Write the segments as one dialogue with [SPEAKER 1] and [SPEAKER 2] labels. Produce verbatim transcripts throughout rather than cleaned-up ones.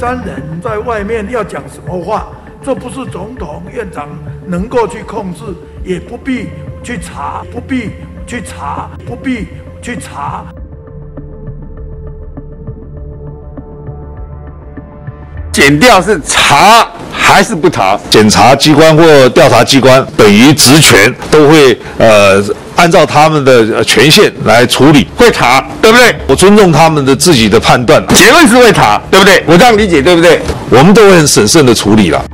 [SPEAKER 1] 三人在外面要讲什么话，这不是总统、院长能够去控制，也不必去查，不必去查，不必去查。
[SPEAKER 2] 检调是查还是不查？检察机关或调查机关等于职权都会呃按照他们的权限来处理，会查，对不对？我尊重他们的自己的判断，结论是会查，对不对？我这样理解，对不对？我们都会很审慎的处理了。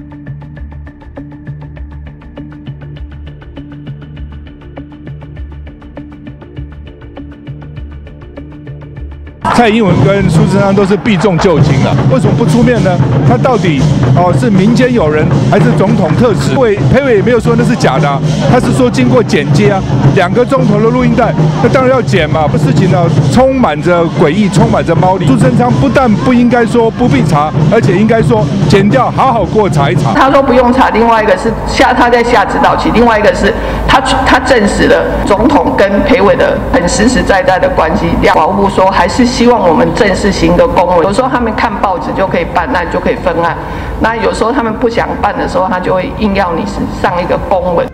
[SPEAKER 3] 蔡英文跟苏贞昌都是避重就轻了，为什么不出面呢？他到底哦是民间有人还是总统特使？委裴伟也没有说那是假的、啊，他是说经过剪接啊，两个钟头的录音带，那当然要剪嘛。这事情呢充满着诡异，充满着猫腻。苏贞昌不但不应该说不必查，而且应该说检调好好给我查一查。
[SPEAKER 4] 他说不用查，另外一个是下他在下指导期，另外一个是他他证实了总统跟裴伟的很实实在在的关系。法务部说还是希望我们正式行个公文，有时候他们看报纸就可以办案，就可以分案。那有时候他们不想办的时候，他就会硬要你上一个公文。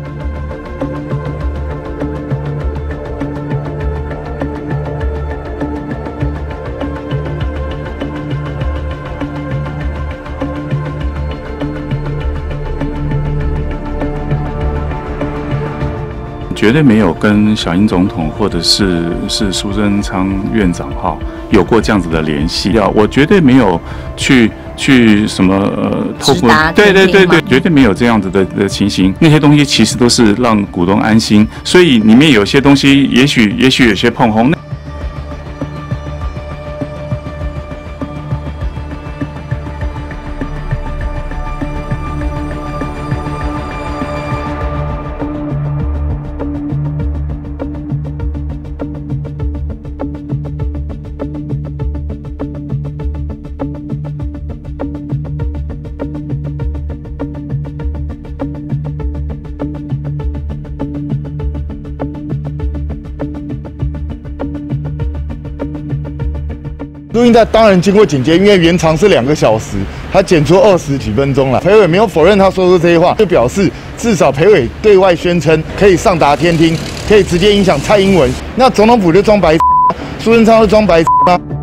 [SPEAKER 5] 绝对没有跟小英总统或者是是苏贞昌院长哈有过这样子的联系。要我绝对没有去去什么呃透过对对对对，绝对没有这样子的的情形。那些东西其实都是让股东安心，所以里面有些东西也许也许有些碰红。
[SPEAKER 6] 录音带当然经过剪接，因为原长是两个小时，他剪出二十几分钟了。裴伟没有否认他说出这些话，就表示至少裴伟对外宣称可以上达天听，可以直接影响蔡英文。那总统府就装白，苏贞昌就装白啊。